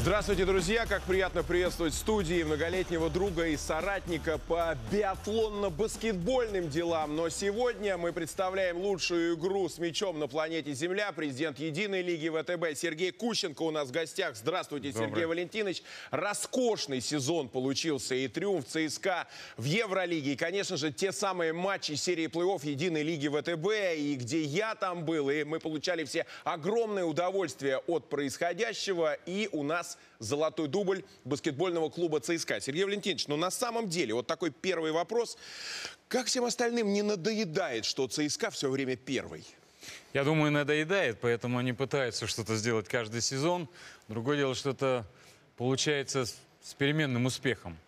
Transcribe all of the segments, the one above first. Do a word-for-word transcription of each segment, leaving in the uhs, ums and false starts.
Здравствуйте, друзья! Как приятно приветствовать в студии многолетнего друга и соратника по биатлонно-баскетбольным делам. Но сегодня мы представляем лучшую игру с мячом на планете Земля. Президент Единой лиги ВТБ Сергей Кущенко у нас в гостях. Здравствуйте, Добрый. Сергей Валентинович. Роскошный сезон получился и триумф ЦСКА в Евролиге. И, конечно же, те самые матчи серии плей-офф Единой лиги ВТБ, и где я там был. И мы получали все огромное удовольствие от происходящего. И у нас золотой дубль баскетбольного клуба ЦСКА. Сергей Валентинович, ну на самом деле, вот такой первый вопрос. Как всем остальным не надоедает, что ЦСКА все время первый? Я думаю, надоедает, поэтому они пытаются что-то сделать каждый сезон. Другое дело, что это получается с, с переменным успехом.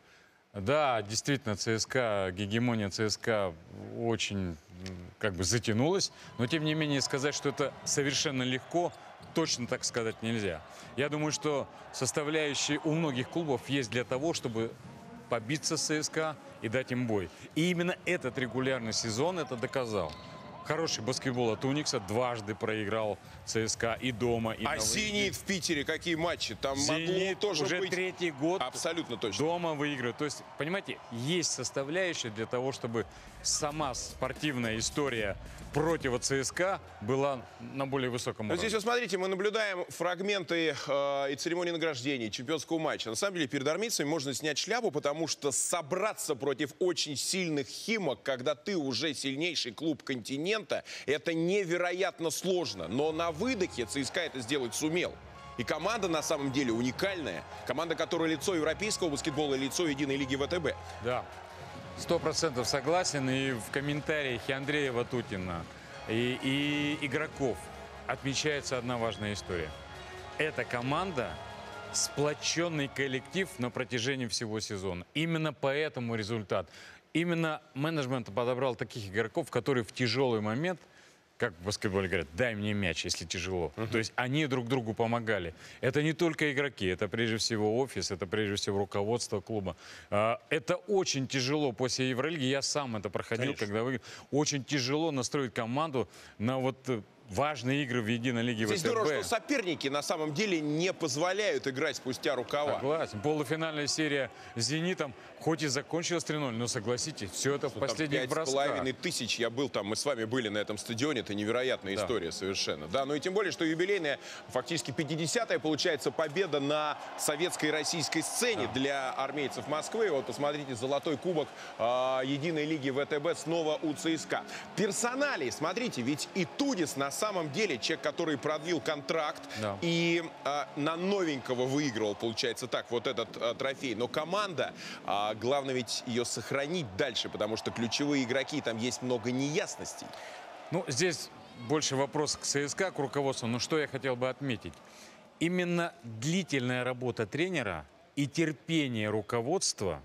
Да, действительно, ЦСКА, гегемония ЦСКА очень как бы затянулась, но тем не менее сказать, что это совершенно легко, точно так сказать нельзя. Я думаю, что составляющие у многих клубов есть для того, чтобы побиться с ЦСКА и дать им бой. И именно этот регулярный сезон это доказал. Хороший баскетбол от Уникса, дважды проиграл ЦСКА и дома, и а «Зенит» в Питере какие матчи? Там «Зенит» тоже уже быть... третий год абсолютно точно дома выигрывает. То есть, понимаете, есть составляющая для того, чтобы сама спортивная история против ЦСКА была на более высоком уровне. Здесь, вот смотрите, мы наблюдаем фрагменты э, и церемонии награждения, чемпионского матча. На самом деле, перед армейцами можно снять шляпу, потому что собраться против очень сильных «Химок», когда ты уже сильнейший клуб континента, это невероятно сложно. Но на выдохе ЦСКА это сделать сумел. И команда на самом деле уникальная. Команда, которая лицо европейского баскетбола, лицо Единой лиги ВТБ. Да. Сто процентов согласен. И в комментариях и Андрея Ватутина, и, и игроков отмечается одна важная история. Эта команда — сплоченный коллектив на протяжении всего сезона. Именно поэтому результат. Именно менеджмент подобрал таких игроков, которые в тяжелый момент, как в баскетболе говорят, дай мне мяч, если тяжело. Uh-huh. То есть они друг другу помогали. Это не только игроки, это прежде всего офис, это прежде всего руководство клуба. Это очень тяжело после Евролиги. Я сам это проходил, Конечно. когда выиграл. Очень тяжело настроить команду на вот важные игры в Единой лиге ВТБ. Здесь здорово, что соперники на самом деле не позволяют играть спустя рукава. Согласен. Полуфинальная серия с «Зенитом» хоть и закончилась три ноль, но согласитесь, все это что в последних бросках. пять с половиной тысяч, я был там, мы с вами были на этом стадионе, это невероятная да. история совершенно. Да, ну и тем более, что юбилейная, фактически пятидесятая, получается, победа на советской и российской сцене да. для армейцев Москвы. Вот посмотрите, золотой кубок э, Единой лиги ВТБ снова у ЦСКА. Персоналии, смотрите, ведь и Тудис на самом деле человек, который продлил контракт да. и а, на новенького выигрывал, получается так, вот этот а, трофей. Но команда, а, главное ведь ее сохранить дальше, потому что ключевые игроки, там есть много неясностей. Ну, здесь больше вопрос к ЦСКА, к руководству. Но что я хотел бы отметить? Именно длительная работа тренера и терпение руководства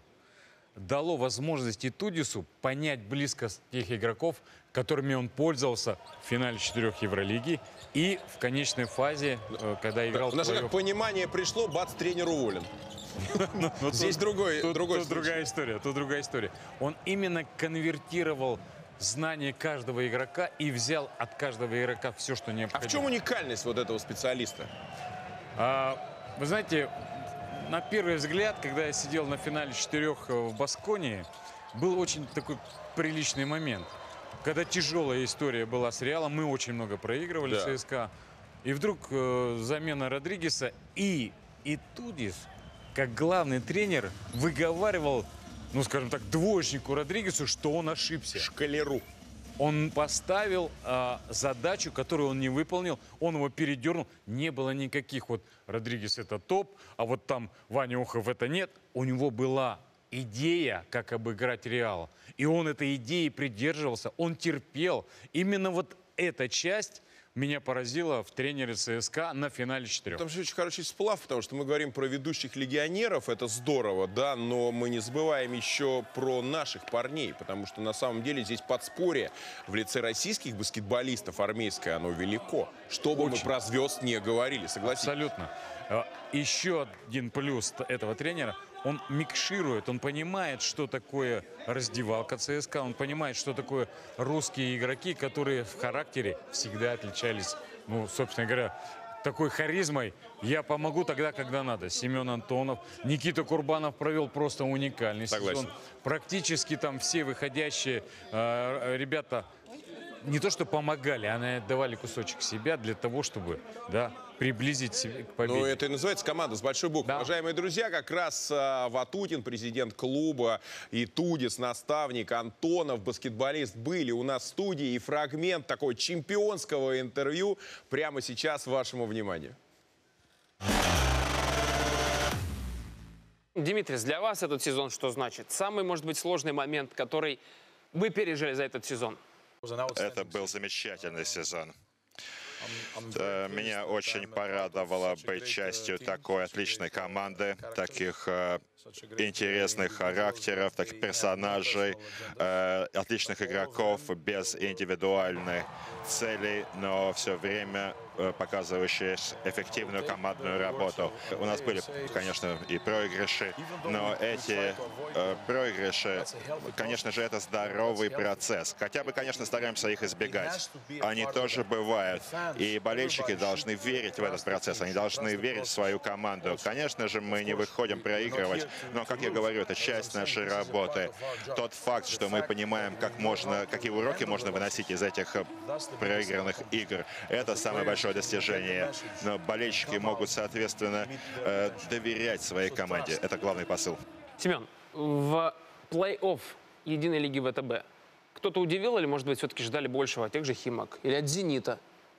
дало возможность и Тудису понять близко тех игроков, которыми он пользовался в финале четырех Евролиги и в конечной фазе, когда играл... У нас как понимание пришло, бац, тренер уволен. Здесь другой другая история. Тут другая история. Он именно конвертировал знание каждого игрока и взял от каждого игрока все, что необходимо. А в чем уникальность вот этого специалиста? Вы знаете, на первый взгляд, когда я сидел на финале четырех в Басконии, был очень такой приличный момент. Когда тяжелая история была с Реалом, мы очень много проигрывали да. ЦСКА. И вдруг э, замена Родригеса и, и Тудис, как главный тренер, выговаривал, ну скажем так, двоечнику Родригесу, что он ошибся. Шкалеру. Он поставил э, задачу, которую он не выполнил, он его передернул. Не было никаких вот Родригес это топ, а вот там Ваня Ухов это нет. У него была идея, как обыграть Реал. И он этой идеи придерживался, он терпел. Именно вот эта часть меня поразила в тренере ЦСКА на финале четырех. Там же очень хороший сплав, потому что мы говорим про ведущих легионеров, это здорово, да, но мы не забываем еще про наших парней, потому что на самом деле здесь подспорье в лице российских баскетболистов армейское, оно велико. Что бы мы про звезд не говорили, согласитесь? Абсолютно. Еще один плюс этого тренера, он микширует, он понимает, что такое раздевалка ЦСКА, он понимает, что такое русские игроки, которые в характере всегда отличались, ну, собственно говоря, такой харизмой. Я помогу тогда, когда надо. Семен Антонов. Никита Курбанов провел просто уникальный Согласен. сезон. Практически там все выходящие э, ребята не то что помогали, а давали кусочек себя для того, чтобы, да, приблизить себя к победе. Ну, это и называется команда с большой буквы. Да. Уважаемые друзья, как раз а, Ватутин, президент клуба, и Тудис, наставник, Антонов, баскетболист, были у нас в студии. И фрагмент такого чемпионского интервью прямо сейчас вашему вниманию. Димитрис, для вас этот сезон что значит? Самый, может быть, сложный момент, который вы пережили за этот сезон? Это был замечательный сезон. Э, Меня очень порадовало быть частью такой отличной команды, таких э, интересных характеров, таких персонажей, э, отличных игроков без индивидуальной цели, но все время э, показывающие эффективную командную работу. У нас были, конечно, и проигрыши, но эти э, проигрыши, конечно же, это здоровый процесс. Хотя бы, конечно, стараемся их избегать. Они тоже бывают. И болельщики должны верить в этот процесс, они должны верить в свою команду. Конечно же, мы не выходим проигрывать, но, как я говорю, это часть нашей работы. Тот факт, что мы понимаем, как можно, какие уроки можно выносить из этих проигранных игр, это самое большое достижение. Но болельщики могут, соответственно, э, доверять своей команде. Это главный посыл. Семен, в плей-офф единой лиги ВТБ кто-то удивил или, может быть, все-таки ждали большего от тех же Химок или от Зенита?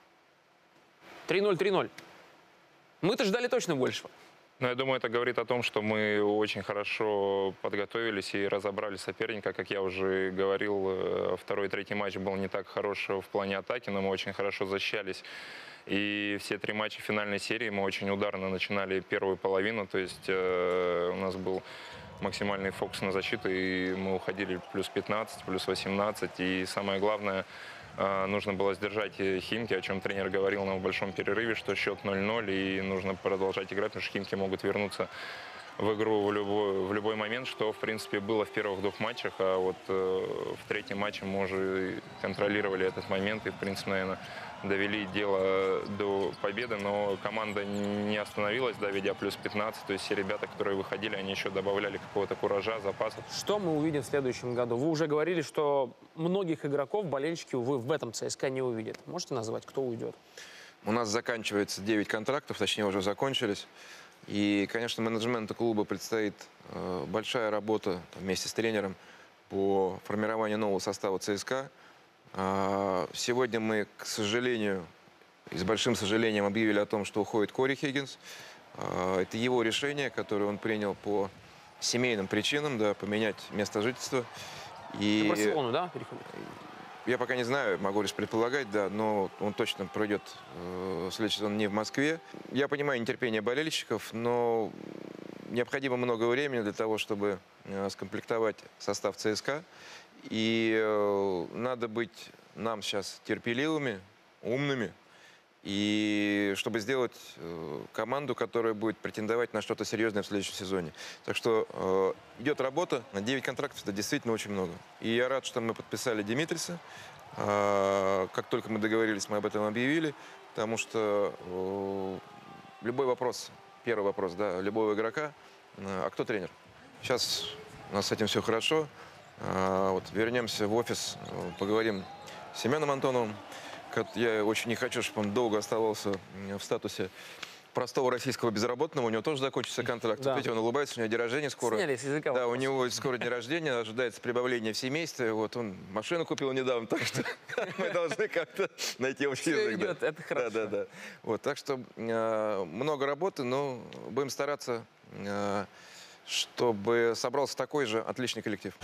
три ноль, три ноль. Мы-то ждали точно большего. Но я думаю, это говорит о том, что мы очень хорошо подготовились и разобрали соперника. Как я уже говорил, второй и третий матч был не так хорош в плане атаки, но мы очень хорошо защищались. И все три матча финальной серии мы очень ударно начинали первую половину. То есть э, у нас был максимальный фокус на защиту, и мы уходили плюс пятнадцать, плюс восемнадцать. И самое главное, нужно было сдержать Химки, о чем тренер говорил на большом перерыве, что счет ноль ноль, и нужно продолжать играть, потому что Химки могут вернуться в игру в любой, в любой момент, что, в принципе, было в первых двух матчах, а вот э, в третьем матче мы уже контролировали этот момент и, в принципе, наверное, довели дело до победы, но команда не остановилась, да, ведя плюс пятнадцать, то есть все ребята, которые выходили, они еще добавляли какого-то куража, запасов. Что мы увидим в следующем году? Вы уже говорили, что многих игроков болельщики, увы, в этом ЦСКА не увидят. Можете назвать, кто уйдет? У нас заканчивается девять контрактов, точнее, уже закончились. И, конечно, менеджменту клуба предстоит э, большая работа там, вместе с тренером по формированию нового состава ЦСКА. Э, сегодня мы, к сожалению, и с большим сожалением объявили о том, что уходит Кори Хиггинс. Э, это его решение, которое он принял по семейным причинам, да, поменять место жительства. И... В Барселону, да, переходит? Я пока не знаю, могу лишь предполагать, да, но он точно пройдет э, следующий сезон не в Москве. Я понимаю нетерпение болельщиков, но необходимо много времени для того, чтобы э, скомплектовать состав ЦСКА. И э, надо быть нам сейчас терпеливыми, умными, и чтобы сделать э, команду, которая будет претендовать на что-то серьезное в следующем сезоне. Так что э, идет работа. На девять контрактов это действительно очень много. И я рад, что мы подписали Димитриса. Э, как только мы договорились, мы об этом объявили. Потому что э, любой вопрос, первый вопрос, да, любого игрока, э, а кто тренер? Сейчас у нас с этим все хорошо. Э, вот, вернемся в офис, э, поговорим с Семеном Антоновым. Я очень не хочу, чтобы он долго оставался в статусе простого российского безработного. У него тоже закончится контракт. Да. Видите, он улыбается, у него день рождения скоро. Сняли с языка Да, вопрос. у него скоро день рождения, ожидается прибавление в семействе. Вот он машину купил недавно, так что мы должны как-то найти общий Всё язык. идет, это хорошо. Да, да, да. Вот, так что э, много работы, но будем стараться, э, чтобы собрался такой же отличный коллектив.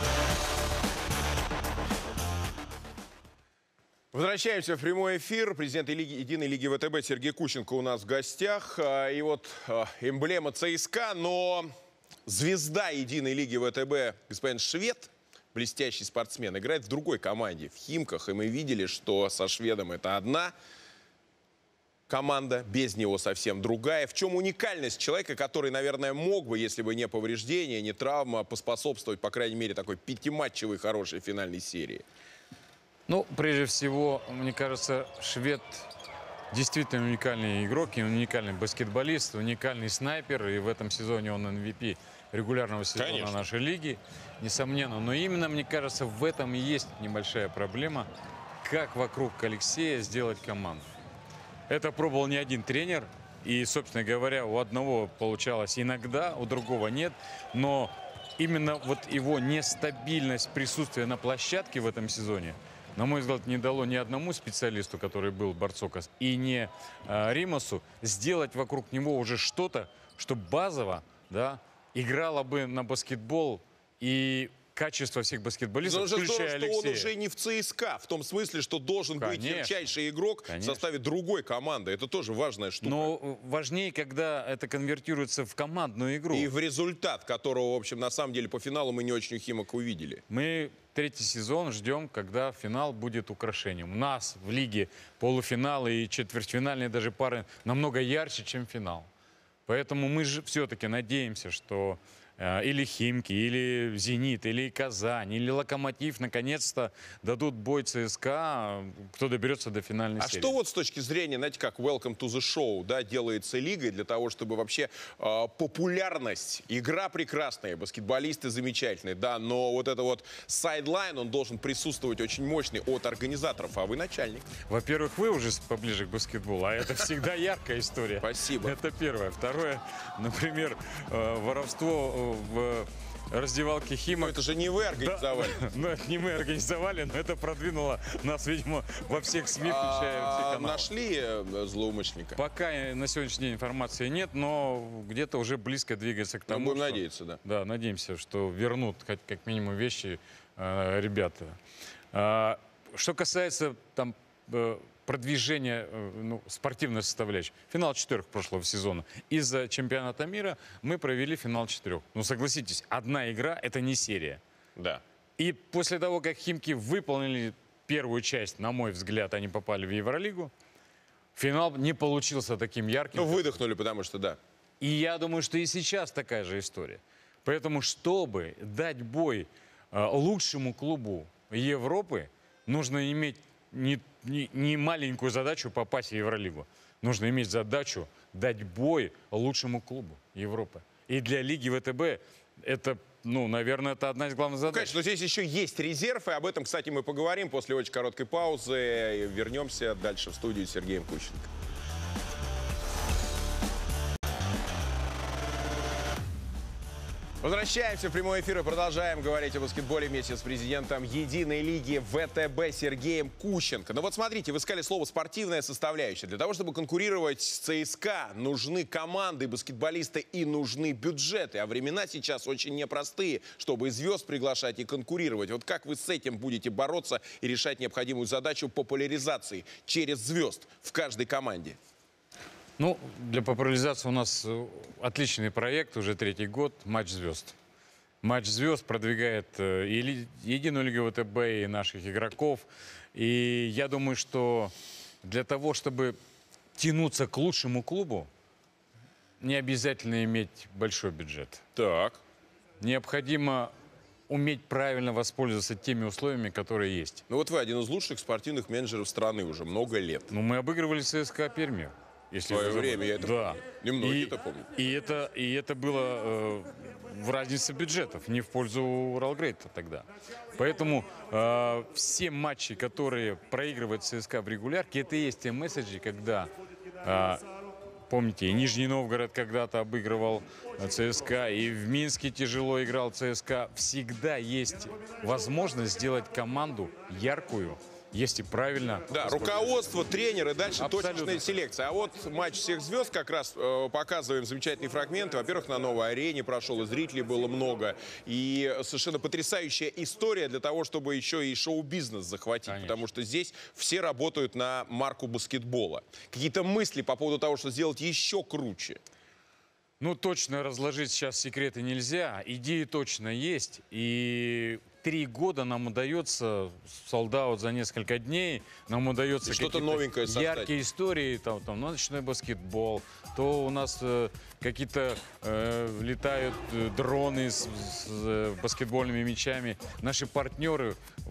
Возвращаемся в прямой эфир. Президент Лиги, Единой лиги ВТБ Сергей Кущенко у нас в гостях. И вот эмблема ЦСКА, но звезда Единой лиги ВТБ, господин Швед, блестящий спортсмен, играет в другой команде, в Химках. И мы видели, что со Шведом это одна команда, без него совсем другая. В чем уникальность человека, который, наверное, мог бы, если бы не повреждение, не травма, поспособствовать, по крайней мере, такой пятиматчевой хорошей финальной серии? Ну, прежде всего, мне кажется, Швед действительно уникальный игрок, и уникальный баскетболист, уникальный снайпер. И в этом сезоне он эм ви пи регулярного сезона Конечно. нашей лиги, несомненно. Но именно, мне кажется, в этом и есть небольшая проблема, как вокруг Алексея сделать команду. Это пробовал не один тренер. И, собственно говоря, у одного получалось иногда, у другого нет. Но именно вот его нестабильность присутствия на площадке в этом сезоне, на мой взгляд, не дало ни одному специалисту, который был Барцокас, и не а, Римасу, сделать вокруг него уже что-то, что базово, да, играло бы на баскетбол и качество всех баскетболистов, Но же включая здорово, что он Алексея. уже не в ЦСКА, в том смысле, что должен быть Конечно. ярчайший игрок Конечно. в составе другой команды. Это тоже важная штука. Но важнее, когда это конвертируется в командную игру. И в результат, которого, в общем, на самом деле по финалу мы не очень у Химок увидели. Мы третий сезон ждем, когда финал будет украшением. У нас в лиге полуфиналы и четвертьфинальные даже пары намного ярче, чем финал. Поэтому мы же все-таки надеемся, что э, или Химки, или Зенит, или Казань, или Локомотив наконец-то дадут бой ЦСКА, кто доберется до финальной А серии. что вот с точки зрения, знаете, как Welcome to the Show, да, делается лигой для того, чтобы вообще э, популярность, игра прекрасная, баскетболисты замечательные, да, но вот это вот сайдлайн, он должен присутствовать очень мощный от организаторов, а вы начальник. Во-первых, вы уже поближе к баскетболу, а это всегда яркая история. Спасибо. Это первое. Второе, например, э, воровство в раздевалке Но Химок. это же не вы организовали. Ну, это не мы организовали, но это продвинуло нас, видимо, во всех СМИ, включая А, все каналы. нашли э, злоумышленника? Пока на сегодняшний день информации нет, но где-то уже близко двигается к Мы тому, будем что- надеяться, да. Да, надеемся, что вернут как, как минимум вещи э, ребята. А, что касается там э, продвижения э, ну, спортивной составляющей. Финал четырех прошлого сезона. Из-за чемпионата мира мы провели финал четырех. Ну, согласитесь, одна игра – это не серия. Да. И после того, как Химки выполнили первую часть, на мой взгляд, они попали в Евролигу, финал не получился таким ярким. Ну, выдохнули, потому что, да. И я думаю, что и сейчас такая же история. Поэтому, чтобы дать бой э, лучшему клубу Европы, нужно иметь не, не, не маленькую задачу попасть в Евролигу. Нужно иметь задачу дать бой лучшему клубу Европы. И для Лиги ВТБ это, ну, наверное, это одна из главных задач. Конечно, но здесь еще есть резерв, и об этом, кстати, мы поговорим после очень короткой паузы. Вернемся дальше в студию с Сергеем Кущенко. Возвращаемся в прямой эфир и продолжаем говорить о баскетболе вместе с президентом Единой лиги ВТБ Сергеем Кущенко. Ну вот смотрите, вы сказали слово «спортивная составляющая». Для того, чтобы конкурировать с ЦСКА, нужны команды, баскетболисты и нужны бюджеты. А времена сейчас очень непростые, чтобы и звезд приглашать и конкурировать. Вот как вы с этим будете бороться и решать необходимую задачу популяризации через звезд в каждой команде? Ну, для популяризации у нас э, отличный проект, уже третий год, «Матч звезд». «Матч звезд» продвигает э, и ли- Единую лигу ВТБ, и наших игроков. И я думаю, что для того, чтобы тянуться к лучшему клубу, не обязательно иметь большой бюджет. Так. Необходимо уметь правильно воспользоваться теми условиями, которые есть. Ну вот вы один из лучших спортивных менеджеров страны уже много лет. Ну, мы обыгрывали ЦСКА Пермью. Если В свое вы забыли. время, я это да. помню. Немногие И- это помнят. И это, и это было э, в разнице бюджетов, не в пользу Уралгрейта тогда. Поэтому э, все матчи, которые проигрывает ЦСКА в регулярке, это и есть те месседжи, когда, э, помните, и Нижний Новгород когда-то обыгрывал э, ЦСКА, и в Минске тяжело играл ЦСКА. Всегда есть возможность сделать команду яркую, если правильно. Да, руководство, тренеры, дальше Абсолютно. точечная селекция. А вот матч всех звезд как раз э, показываем замечательные фрагменты. Во-первых, на новой арене прошел, и зрителей было много. И совершенно потрясающая история для того, чтобы еще и шоу-бизнес захватить. Конечно. Потому что здесь все работают на марку баскетбола. Какие-то мысли по поводу того, что сделать еще круче? Ну, точно разложить сейчас секреты нельзя. Идеи точно есть. И три года нам удается, солдаут за несколько дней, нам удается И что-то какие-то новенькое создать. яркие истории, там, там ночной баскетбол, то у нас э, какие-то э, летают э, дроны с, с, э, баскетбольными мячами. Наши партнеры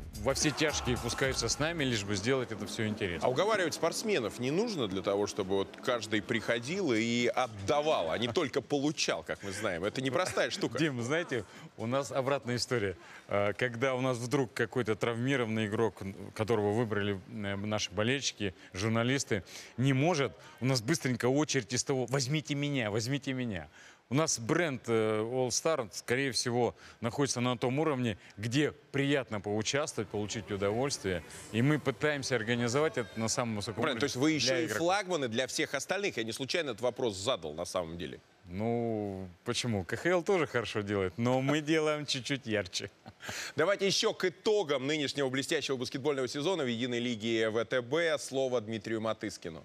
во все тяжкие пускаются с нами, лишь бы сделать это все интересно. А уговаривать спортсменов не нужно для того, чтобы вот каждый приходил и отдавал, а не только получал, как мы знаем. Это непростая штука. Дим, знаете, у нас обратная история. Когда у нас вдруг какой-то травмированный игрок, которого выбрали наши болельщики, журналисты, не может, у нас быстренько очередь из того: возьмите меня, возьмите меня. У нас бренд All Star, скорее всего, находится на том уровне, где приятно поучаствовать, получить удовольствие. И мы пытаемся организовать это на самом высоком уровне. То есть вы еще и флагманы для всех остальных. Я не случайно этот вопрос задал на самом деле. Ну, почему? ка ха эл тоже хорошо делает, но мы делаем чуть-чуть ярче. Давайте еще к итогам нынешнего блестящего баскетбольного сезона в единой лиге вэ тэ бэ слово Дмитрию Матыскину.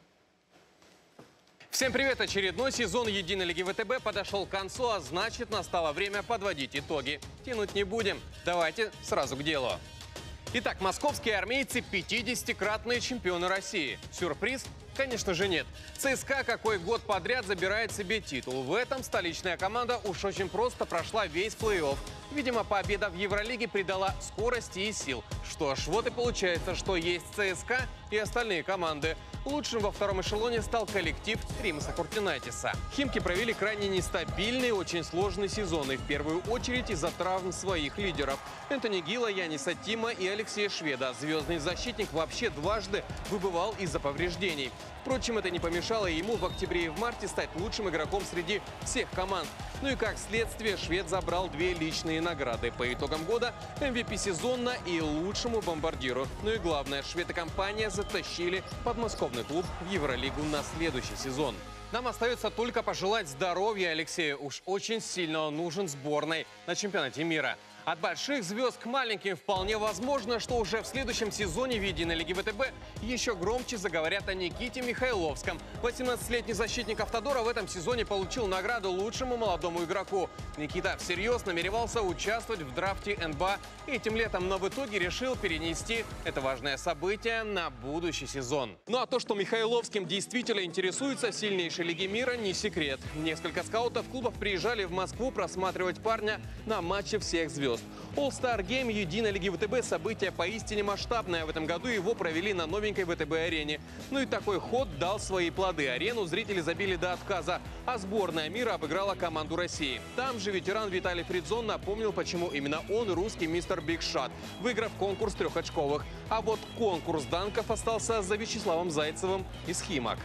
Всем привет! Очередной сезон единой лиги вэ тэ бэ подошел к концу, а значит, настало время подводить итоги. Тянуть не будем. Давайте сразу к делу. Итак, московские армейцы – пятидесятикратные чемпионы России. Сюрприз? Конечно же нет. ЦСКА какой год подряд забирает себе титул. В этом столичная команда уж очень просто прошла весь плей-офф. Видимо, победа в Евролиге придала скорости и сил. Что ж, вот и получается, что есть ЦСКА и остальные команды. Лучшим во втором эшелоне стал коллектив Римаса Куртинайтиса. Химки провели крайне нестабильный, очень сложный сезон. И в первую очередь из-за травм своих лидеров. Энтони Гилла, Яниса Тима и Алексея Шведа. Звездный защитник вообще дважды выбывал из-за повреждений. Впрочем, это не помешало ему в октябре и в марте стать лучшим игроком среди всех команд. Ну и как следствие, швед забрал две личные награды. По итогам года эм ви пи сезона и лучшему бомбардиру. Ну и главное, швед и компания затащили подмосковный клуб в Евролигу на следующий сезон. Нам остается только пожелать здоровья Алексею. Уж очень сильно он нужен сборной на чемпионате мира. От больших звезд к маленьким вполне возможно, что уже в следующем сезоне в единой лиге вэ тэ бэ еще громче заговорят о Никите Михайловском. восемнадцатилетний защитник Автодора в этом сезоне получил награду лучшему молодому игроку. Никита всерьез намеревался участвовать в драфте эн бэ а этим летом, но в итоге решил перенести это важное событие на будущий сезон. Ну а то, что Михайловским действительно интересуется в сильнейшей лиге мира, не секрет. Несколько скаутов клубов приезжали в Москву просматривать парня на матче всех звезд. All Star Game единой лиги вэ тэ бэ событие поистине масштабное. В этом году его провели на новенькой вэ тэ бэ-арене. Ну и такой ход дал свои плоды. Арену зрители забили до отказа, а сборная мира обыграла команду России. Там же ветеран Виталий Фридзон напомнил, почему именно он русский мистер Биг Шот, выиграв конкурс трехочковых. А вот конкурс данков остался за Вячеславом Зайцевым из Химок.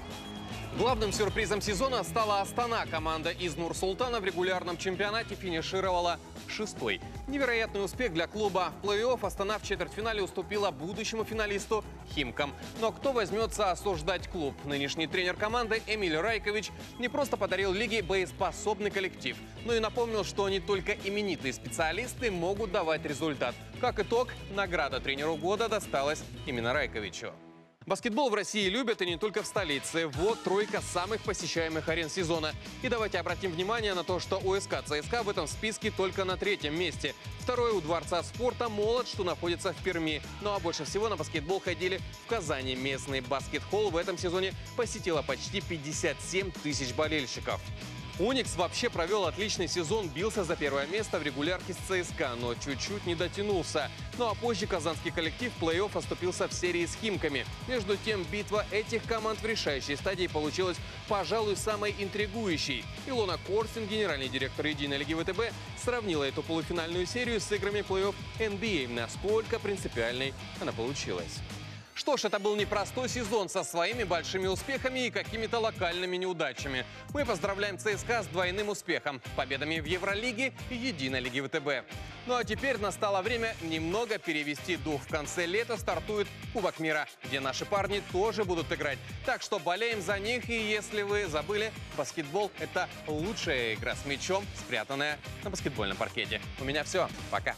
Главным сюрпризом сезона стала Астана. Команда из Нур-Султана в регулярном чемпионате финишировала шестой. Невероятный успех для клуба. В плей-офф Астана в четвертьфинале уступила будущему финалисту Химкам. Но кто возьмется осуждать клуб? Нынешний тренер команды Эмиль Райкович не просто подарил лиге боеспособный коллектив, но и напомнил, что не только именитые специалисты могут давать результат. Как итог, награда тренеру года досталась именно Райковичу. Баскетбол в России любят и не только в столице. Вот тройка самых посещаемых арен сезона. И давайте обратим внимание на то, что у эс ка ЦСКА в этом списке только на третьем месте. Второе у Дворца спорта «Молот», что находится в Перми. Ну а больше всего на баскетбол ходили в Казани. Местный баскет-холл в этом сезоне посетило почти пятьдесят семь тысяч болельщиков. «Уникс» вообще провел отличный сезон, бился за первое место в регулярке с ЦСКА, но чуть-чуть не дотянулся. Ну а позже казанский коллектив в плей-офф оступился в серии с Химками. Между тем, битва этих команд в решающей стадии получилась, пожалуй, самой интригующей. Илона Корстин, генеральный директор единой лиги вэ тэ бэ, сравнила эту полуфинальную серию с играми плей-офф эн би эй. Насколько принципиальной она получилась. Что ж, это был непростой сезон со своими большими успехами и какими-то локальными неудачами. Мы поздравляем ЦСКА с двойным успехом – победами в Евролиге и единой лиге вэ тэ бэ. Ну а теперь настало время немного перевести дух. В конце лета стартует Кубок мира, где наши парни тоже будут играть. Так что болеем за них, и если вы забыли, баскетбол – это лучшая игра с мячом, спрятанная на баскетбольном паркете. У меня все. Пока.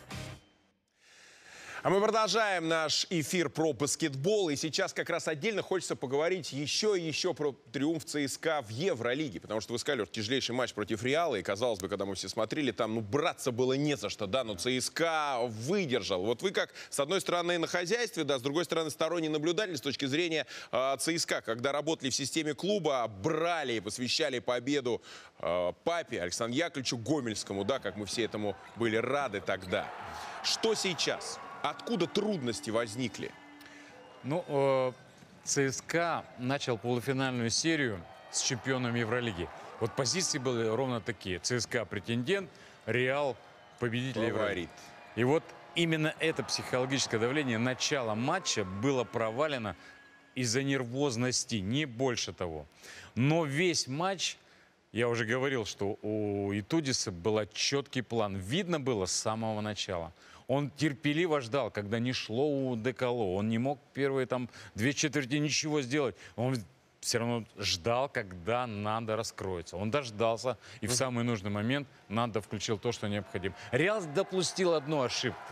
А мы продолжаем наш эфир про баскетбол. И сейчас как раз отдельно хочется поговорить еще и еще про триумф ЦСКА в Евролиге. Потому что вы сказали, что тяжелейший матч против Реала. И казалось бы, когда мы все смотрели, там ну браться было не за что. Да, но ЦСКА выдержал. Вот вы как, с одной стороны, на хозяйстве, да, с другой стороны, сторонний наблюдатель с точки зрения э, ЦСКА. Когда работали в системе клуба, брали и посвящали победу э, папе Александру Яковлевичу Гомельскому. Да, как мы все этому были рады тогда. Что сейчас? Откуда трудности возникли? Ну, э, ЦСКА начал полуфинальную серию с чемпионом Евролиги. Вот позиции были ровно такие. ЦСКА претендент, Реал победитель Евролиги. И вот именно это психологическое давление начала матча было провалено из-за нервозности, не больше того. Но весь матч, я уже говорил, что у Итудиса был четкий план. Видно было с самого начала. Он терпеливо ждал, когда не шло у Деколо. Он не мог первые там две четверти ничего сделать. Он все равно ждал, когда Нандо раскроется. Он дождался, и в самый нужный момент Нандо включил то, что необходимо. Реал допустил одну ошибку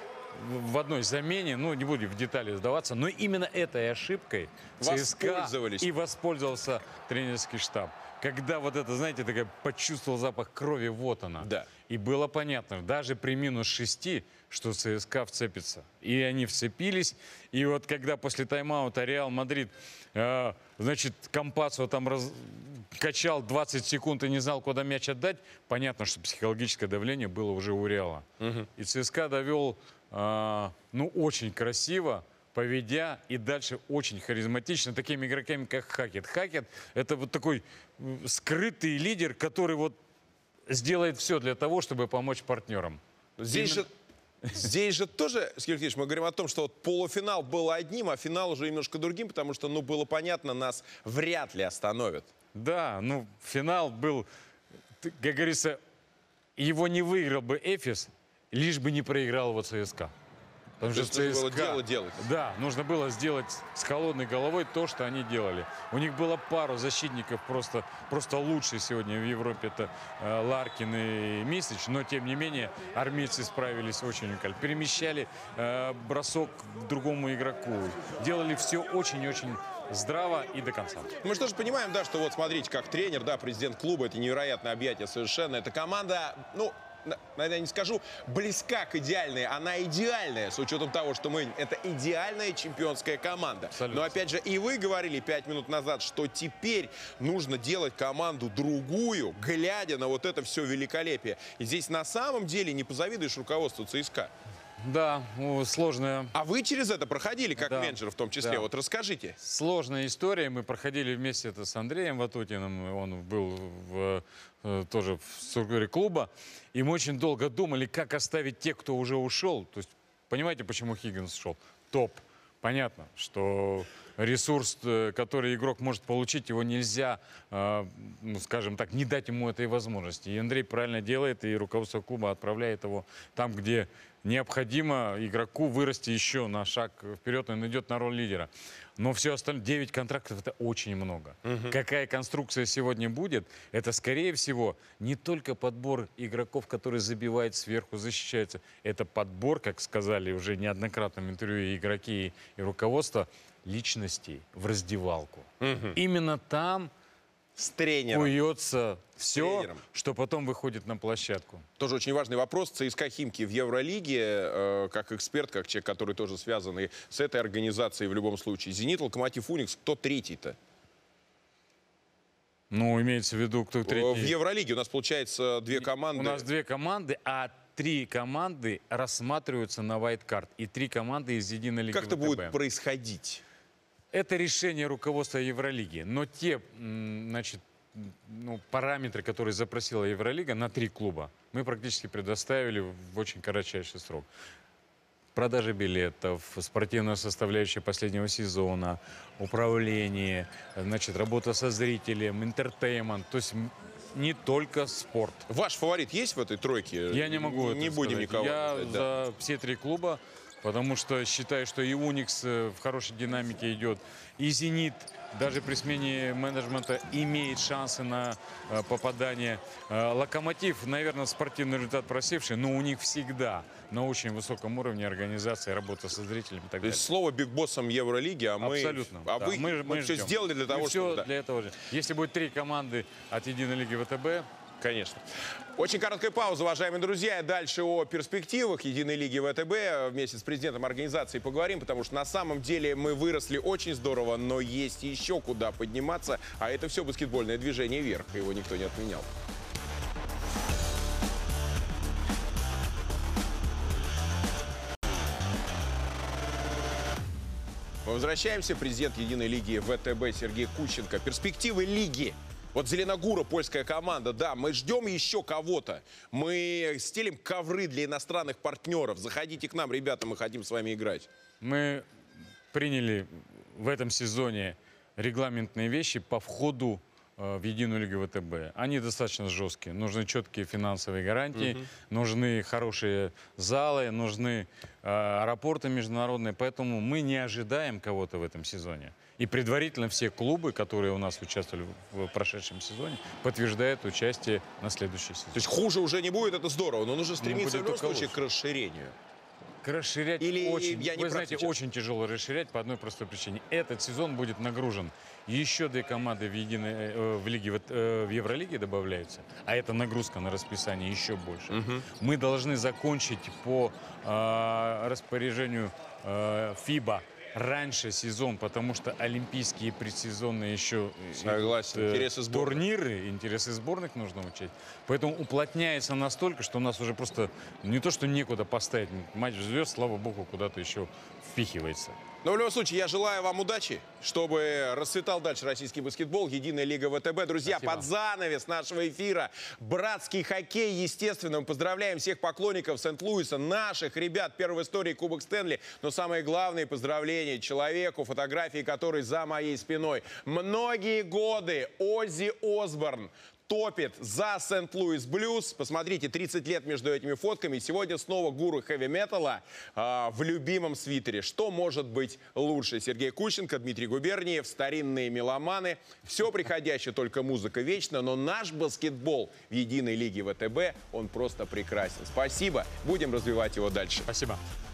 в одной замене, ну, не будем в детали сдаваться, но именно этой ошибкой ЦСКА и воспользовался тренерский штаб. Когда вот это, знаете, такая, почувствовал запах крови, вот она. Да. И было понятно, даже при минус шести, что ЦСКА вцепится. И они вцепились. И вот когда после тайм-аута Реал Мадрид, э, значит, Кампацо там раз... качал двадцать секунд и не знал, куда мяч отдать, понятно, что психологическое давление было уже у Реала. Угу. И ЦСКА довел, э, ну, очень красиво, поведя, и дальше очень харизматично такими игроками, как Хакет. Хакет – это вот такой скрытый лидер, который вот сделает все для того, чтобы помочь партнерам. Здесь Именно... же, здесь же тоже, Сергей Алексеевич, мы говорим о том, что вот полуфинал был одним, а финал уже немножко другим, потому что, ну, было понятно, нас вряд ли остановят. Да, ну, финал был, как говорится, его не выиграл бы Эфес, лишь бы не проиграл его ЦСКА. Потому что нужно было дело делать. Да, нужно было сделать с холодной головой то, что они делали. У них было пару защитников просто, просто лучшие сегодня в Европе. Это э, Ларкин и Мисич. Но, тем не менее, армейцы справились очень уникально. Перемещали э, бросок к другому игроку. Делали все очень-очень здраво и до конца. Мы же тоже понимаем, да, что вот смотрите, как тренер, да, президент клуба, это невероятное объятие совершенно. Эта команда, ну... наверное, не скажу, близка к идеальной. Она идеальная, с учетом того, что мы... Это идеальная чемпионская команда. Абсолютно. Но, опять же, и вы говорили пять минут назад, что теперь нужно делать команду другую, глядя на вот это все великолепие. И здесь на самом деле не позавидуешь руководству ЦСКА. Да, сложная. А вы через это проходили, как да. менеджер в том числе? Да. Вот расскажите. Сложная история. Мы проходили вместе это с Андреем Ватутиным. Он был в, тоже в структуре клуба. И мы очень долго думали, как оставить тех, кто уже ушел. То есть, понимаете, почему Хиггинс ушел? Топ. Понятно, что ресурс, который игрок может получить, его нельзя, ну, скажем так, не дать ему этой возможности. И Андрей правильно делает, и руководство клуба отправляет его там, где необходимо игроку вырасти еще на шаг вперед, он идет на роль лидера. Но все остальное, девять контрактов, это очень много. Угу. Какая конструкция сегодня будет, это, скорее всего, не только подбор игроков, которые забивают сверху, защищаются. Это подбор, как сказали уже неоднократно в интервью и игроки, и, и руководство, личностей в раздевалку. Угу. Именно там с тренером куется все, что потом выходит на площадку. Тоже очень важный вопрос. ЦСКА Химки в Евролиге, э, как эксперт, как человек, который тоже связан и с этой организацией в любом случае. Зенит, Локомотив, Уникс. Кто третий-то? Ну, имеется в виду, кто третий? В Евролиге у нас, получается, две команды. У нас две команды, а три команды рассматриваются на вайт-карт. И три команды из единой лиги Как это будет происходить? Это решение руководства Евролиги. Но те, значит, ну, параметры, которые запросила Евролига на три клуба, мы практически предоставили в очень кратчайший срок. Продажа билетов, спортивная составляющая последнего сезона, управление, значит, работа со зрителем, интертеймент. То есть не только спорт. Ваш фаворит есть в этой тройке? Я не могу Не это будем сказать. никого. Я сказать, за да. все три клуба, потому что считаю, что и Уникс в хорошей динамике идет, и Зенит даже при смене менеджмента имеет шансы на э, попадание. Э, Локомотив, наверное, спортивный результат просевший, но у них всегда на очень высоком уровне организация, работа со зрителями и так То далее. есть слово бигбоссом Евролиги, а мы... Абсолютно. А да. вы мы, мы все ждем. сделали для того, мы чтобы... Все Да. для этого же. Если будет три команды от единой лиги ВТБ... Конечно. Очень короткая пауза, уважаемые друзья. Дальше о перспективах единой лиги ВТБ вместе с президентом организации поговорим, потому что на самом деле мы выросли очень здорово, но есть еще куда подниматься, а это все баскетбольное движение вверх, его никто не отменял. Мы возвращаемся. Президент Единой лиги ВТБ Сергей Кущенко. Перспективы лиги. Вот Зеленогура, польская команда, да, мы ждем еще кого-то. Мы стелим ковры для иностранных партнеров. Заходите к нам, ребята, мы хотим с вами играть. Мы приняли в этом сезоне регламентные вещи по входу э, в Единую лигу ВТБ. Они достаточно жесткие. Нужны четкие финансовые гарантии, угу. нужны хорошие залы, нужны э, аэропорты международные. Поэтому мы не ожидаем кого-то в этом сезоне. И предварительно все клубы, которые у нас участвовали в прошедшем сезоне, подтверждают участие на следующий сезон. То есть хуже уже не будет, это здорово, но нужно стремиться в любом случае к расширению. Расширять Или очень, я не вы знаете, сейчас? очень тяжело расширять по одной простой причине. Этот сезон будет нагружен. Еще две команды в, единой, э, в, лиге, э, в Евролиге добавляются, а это нагрузка на расписание еще больше. Угу. Мы должны закончить по э, распоряжению э, ФИБА раньше сезон, потому что олимпийские предсезонные еще Согласен. Э, интересы турниры, интересы сборных нужно учесть. Поэтому уплотняется настолько, что у нас уже просто не то, что некуда поставить. Матч звезд, слава богу, куда-то еще впихивается. Но в любом случае, я желаю вам удачи, чтобы расцветал дальше российский баскетбол, Единая лига ВТБ. Друзья, Спасибо. Под занавес нашего эфира братский хоккей, естественно. Мы поздравляем всех поклонников Сент-Луиса, наших ребят, первой в истории Кубок Стэнли. Но самое главное поздравление человеку, фотографии которой за моей спиной. Многие годы Оззи Осборн топит за Сент-Луис Блюз. Посмотрите, тридцать лет между этими фотками. Сегодня снова гуру хэви-металла э, в любимом свитере. Что может быть лучше? Сергей Кущенко, Дмитрий Губерниев, старинные меломаны. Все приходящее, только музыка вечна. Но наш баскетбол в Единой лиге ВТБ, он просто прекрасен. Спасибо. Будем развивать его дальше. Спасибо.